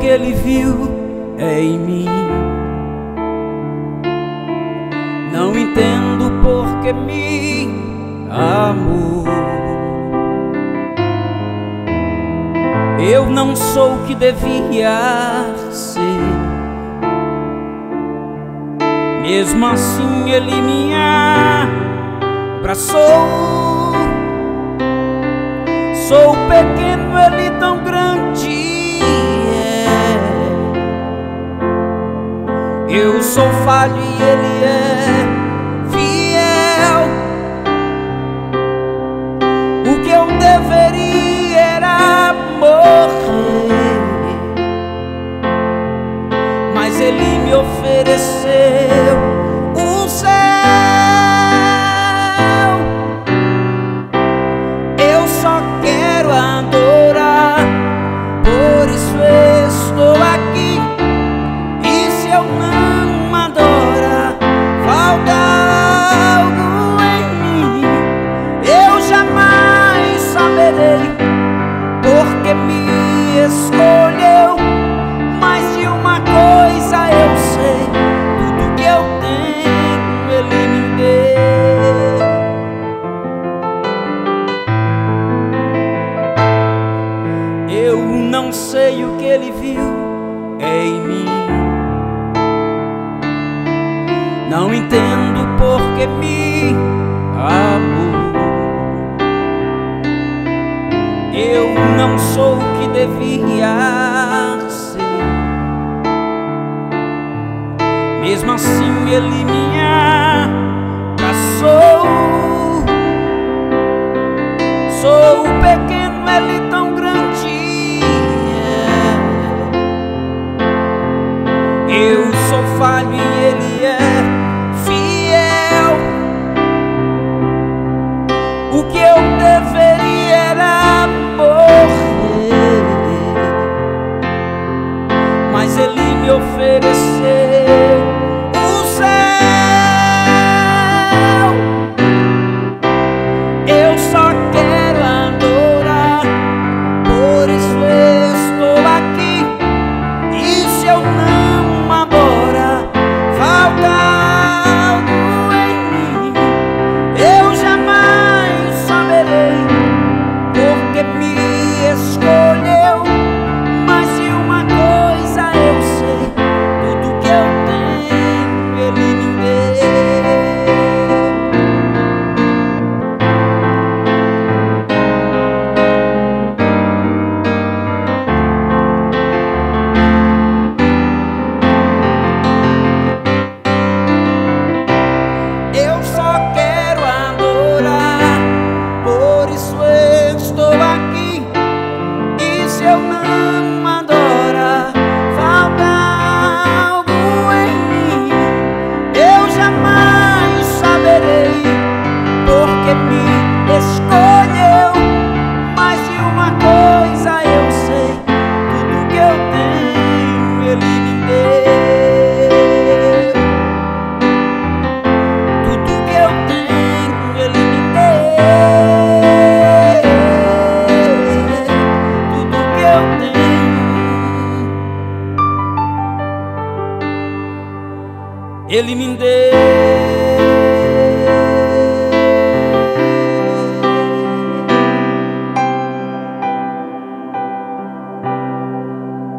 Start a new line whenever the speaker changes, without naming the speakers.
que Ele viu em mim. Não entendo por que me amou. Eu não sou o que devia ser. Mesmo assim Ele me abraçou. Sou pequeno, Ele tão grande é. Eu sou falho e Ele é fiel. O que eu deveria era morrer, mas Ele me ofereceu o céu. Eu só quero adorar, por isso estou aqui. E se eu não adorar, falta algo em mim. Eu jamais saberei porque me escolheu. Mas de uma coisa eu sei: tudo que eu tenho Ele me deu. Eu não sei o que Ele viu em mim. Não entendo por que me amou. Eu não sou o que devia ser. Mesmo assim Ele me abraçou. Sou pequeno, Ele tão grande é. Eu sou falho e Ele é fiel. O que eu deveria era morrer, mas Ele me ofereceu o céu. Eu só quero adorar, por isso estou aqui. E se eu não adorar, falta algo em mim. Eu jamais saberei porque me escolheu. Mas de uma coisa eu sei: tudo que eu tenho Ele me deu. Eu só quero adorar, por isso estou aqui. E se eu não adorar, falta algo em mim. Eu jamais saberei porque me escolheu. Mas de uma coisa eu sei: tudo que eu tenho Ele me deu. Tudo que eu tenho Ele me deu. Tudo que eu tenho Ele me deu.